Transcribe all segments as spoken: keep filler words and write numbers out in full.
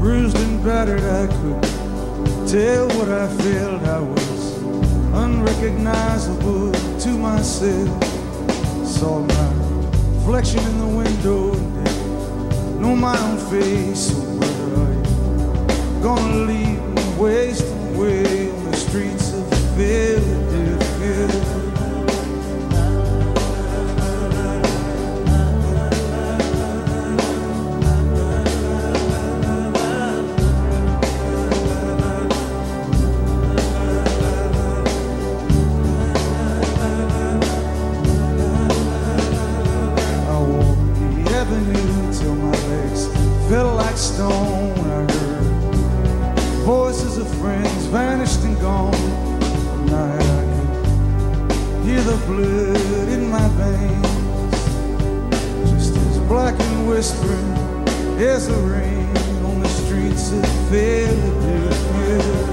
bruised and battered, I couldn't tell what I felt. I was unrecognizable to myself. Saw my reflection in the window and didn't know my own face. So where are you gonna leave me wasting away on the streets of Philadelphia? Felt like stone. I heard voices of friends vanished and gone. At night I could hear the blood in my veins, just as black and whispering as the rain on the streets of Philadelphia.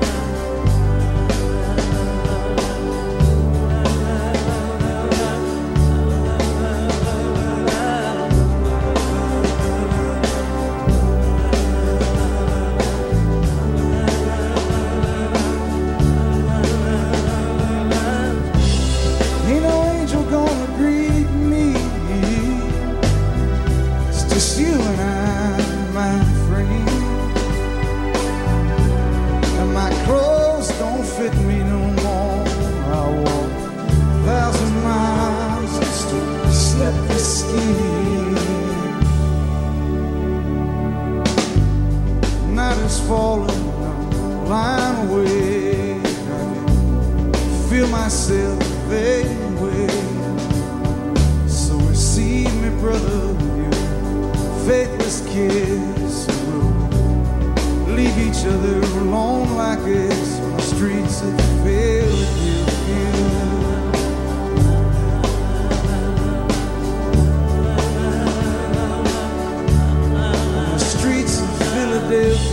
Falling, I'm lying awake. I can feel myself fading away. So receive me, brother, with your faithless kiss. We'll leave each other alone like this on the streets of Philadelphia. On the streets of Philadelphia.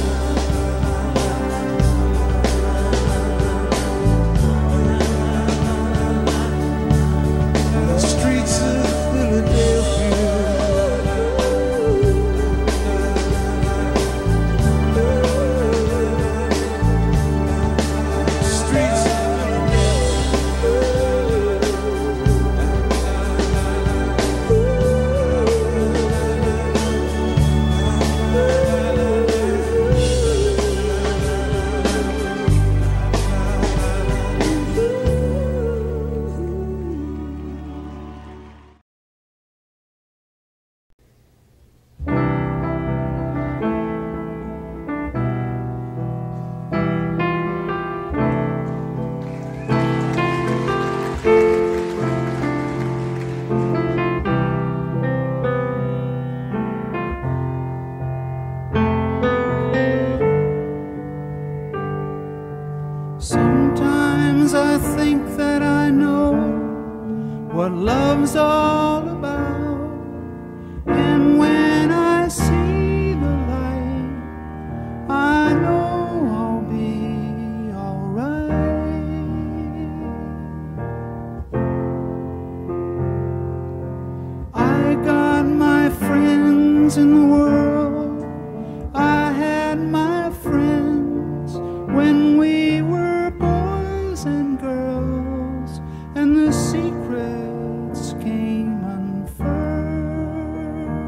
Sometimes I think that I know what love's all about, and when I see the light, I know I'll be alright. I got my friends in the world, I had my friends when we were and girls, and the secrets came unfurled.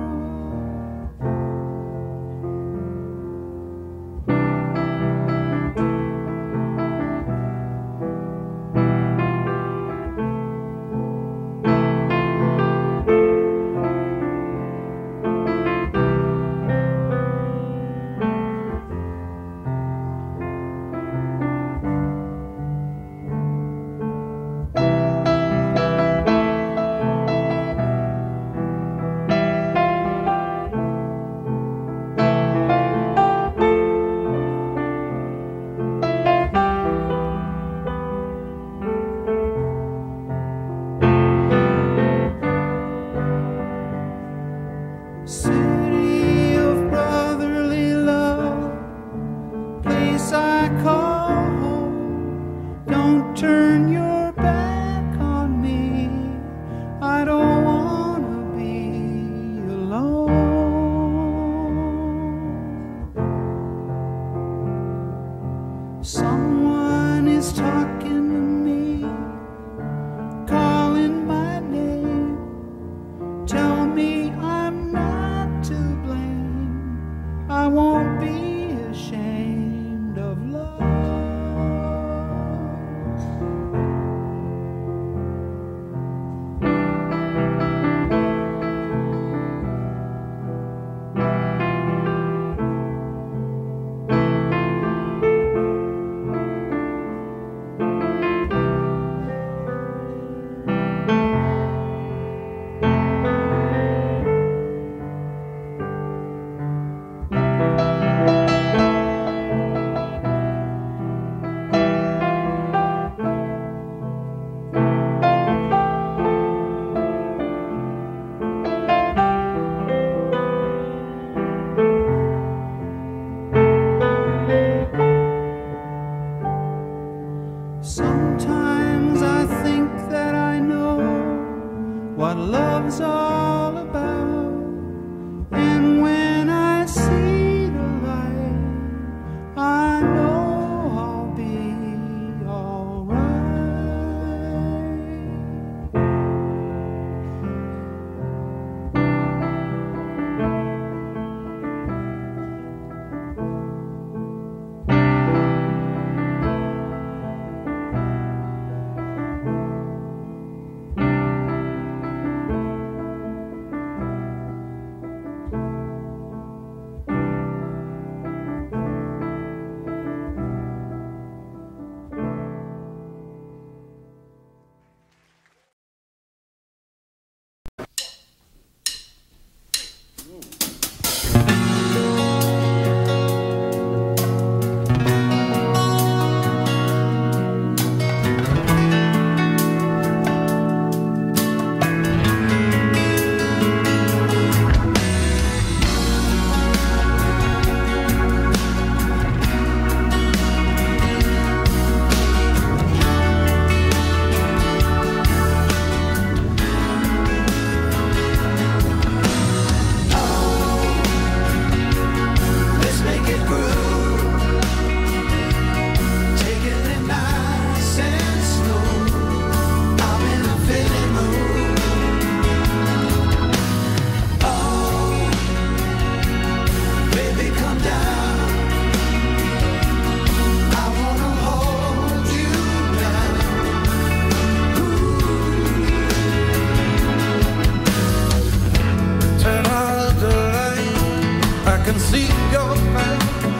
can see your path.